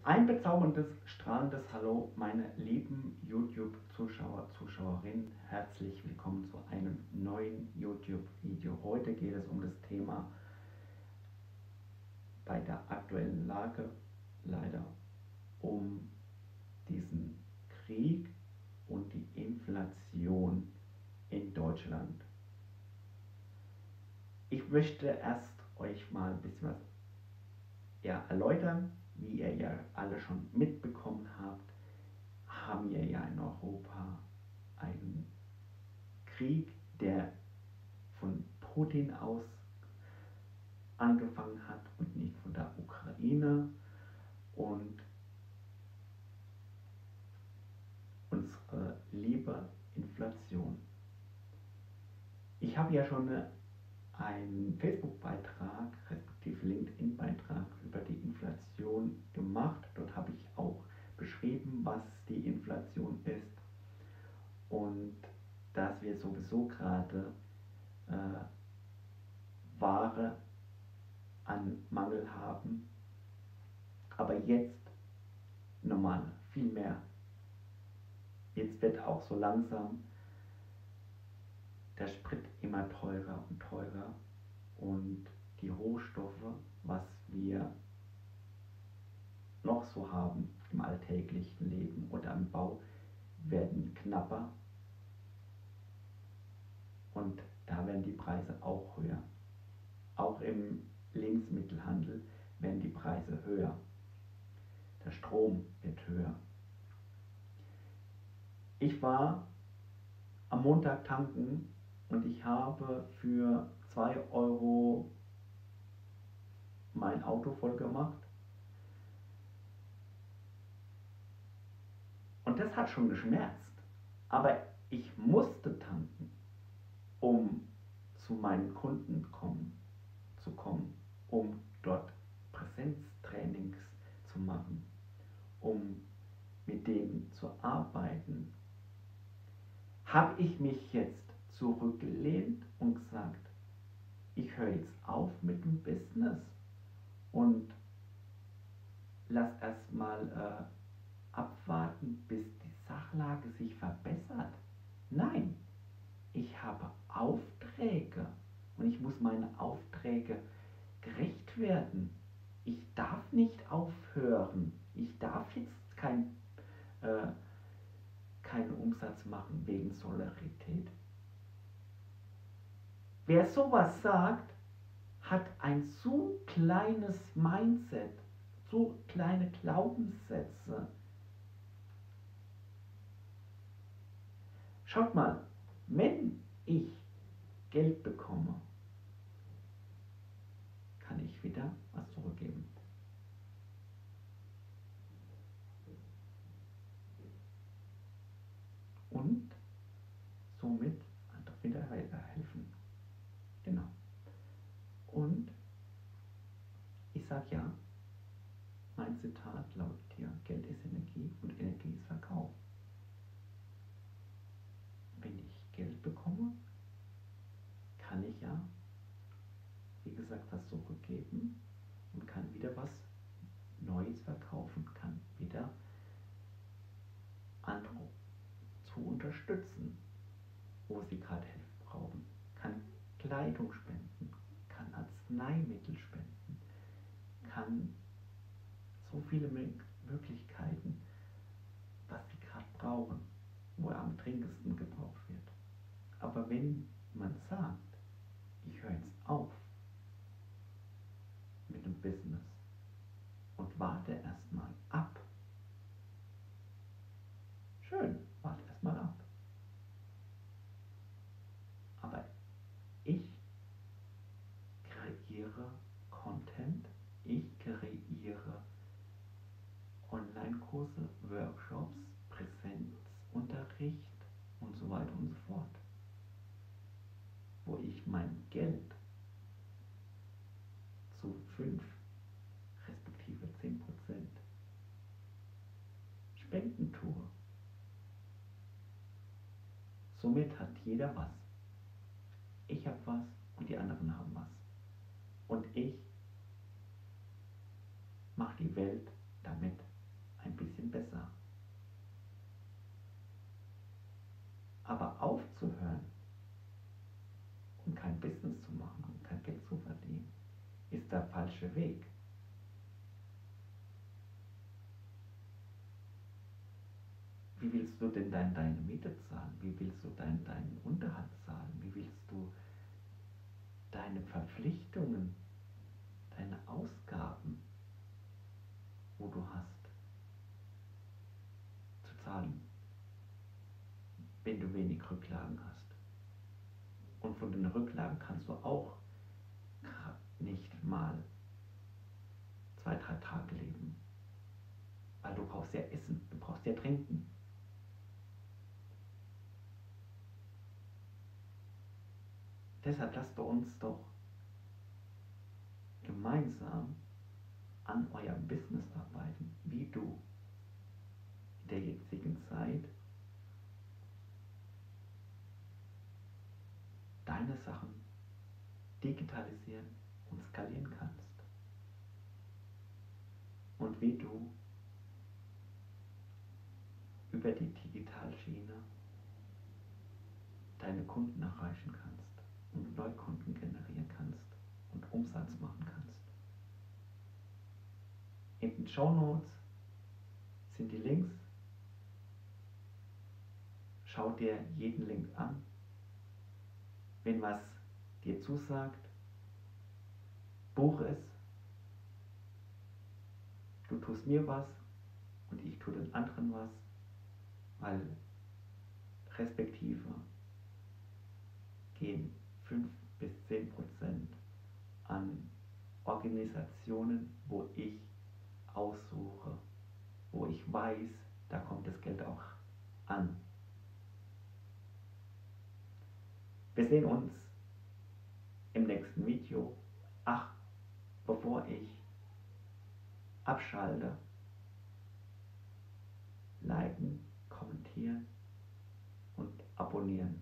Ein bezauberndes, strahlendes Hallo, meine lieben YouTube-Zuschauer, Zuschauerinnen. Herzlich willkommen zu einem neuen YouTube-Video. Heute geht es um das Thema bei der aktuellen Lage leider um diesen Krieg und die Inflation in Deutschland. Ich möchte erst euch mal ein bisschen was erläutern. Wie ihr ja alle schon mitbekommen habt, haben wir ja in Europa einen Krieg, der von Putin aus angefangen hat und nicht von der Ukraine. Und unsere liebe Inflation. Ich habe ja schon einen Facebook-Beitrag, respektive LinkedIn-Beitrag über die Inflation gemacht. Dort habe ich auch beschrieben, was die Inflation ist und dass wir sowieso gerade Ware an Mangel haben, aber jetzt nochmal viel mehr. Jetzt wird auch so langsam der Sprit immer teurer und teurer und die Rohstoffe, was wir noch so haben im alltäglichen Leben oder im Bau, werden knapper und da werden die Preise auch höher. Auch im Lebensmittelhandel werden die Preise höher. Der Strom wird höher. Ich war am Montag tanken und ich habe für 2 Euro mein Auto voll gemacht. Und das hat schon geschmerzt. Aber ich musste tanken, um zu meinen Kunden zu kommen, um dort Präsenztrainings zu machen, um mit denen zu arbeiten. Habe ich mich jetzt zurückgelehnt und gesagt, ich höre jetzt auf mit dem Business und lass erstmal abwarten, bis die Sachlage sich verbessert. Nein, ich habe Aufträge und ich muss meine Aufträge gerecht werden. Ich darf nicht aufhören. Ich darf jetzt keinen Umsatz machen wegen Solidarität. Wer sowas sagt, hat ein so kleines Mindset, so kleine Glaubenssätze. Schaut mal, wenn ich Geld bekomme, kann ich wieder was zurückgeben. Und somit anderen wieder weiterhelfen. Genau. Und ich sage ja, mein Zitat lautet hier, Geld ist Energie und Energie ist Verkauf. Wenn ich Geld bekomme, kann ich ja, wie gesagt, was zurückgeben und kann wieder was Neues verkaufen, kann wieder andere zu unterstützen, wo sie gerade Hilfe brauchen, kann Kleidung spenden, kann Arzneimittel spenden, kann so viele Möglichkeiten, was sie gerade brauchen, wo er am dringendsten gebraucht wird. Aber wenn man sagt, ich höre jetzt auf mit dem Business und warte erstmal ab, schön, warte erstmal ab. Aber ich kreiere Content, ich kreiere Online-Kurse, Workshops, Präsenzunterricht und so weiter und so fort, wo ich mein Geld zu 5 respektive 10% Spenden tue. Somit hat jeder was. Ich habe was und die anderen haben was. Und ich mache die Welt damit falsche Weg. Wie willst du denn deine Miete zahlen? Wie willst du deinen Unterhalt zahlen? Wie willst du deine Verpflichtungen, deine Ausgaben, wo du hast, zu zahlen, wenn du wenig Rücklagen hast? Und von den Rücklagen kannst du auch nicht mal 2, 3 Tage leben, weil du brauchst ja Essen, du brauchst ja Trinken. Deshalb lasst uns doch gemeinsam an eurem Business arbeiten, wie du in der jetzigen Zeit deine Sachen digitalisieren und skalieren kannst. Und wie du über die Digitalschiene deine Kunden erreichen kannst und Neukunden generieren kannst und Umsatz machen kannst. In den Shownotes sind die Links. Schau dir jeden Link an. Wenn was dir zusagt, buch es. Du tust mir was und ich tue den anderen was, weil respektive gehen 5-10% an Organisationen, wo ich aussuche, wo ich weiß, da kommt das Geld auch an. Wir sehen uns im nächsten Video. Ach, bevor ich abschalte, liken, kommentieren und abonnieren.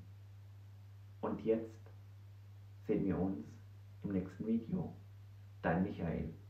Und jetzt sehen wir uns im nächsten Video. Dein Michael.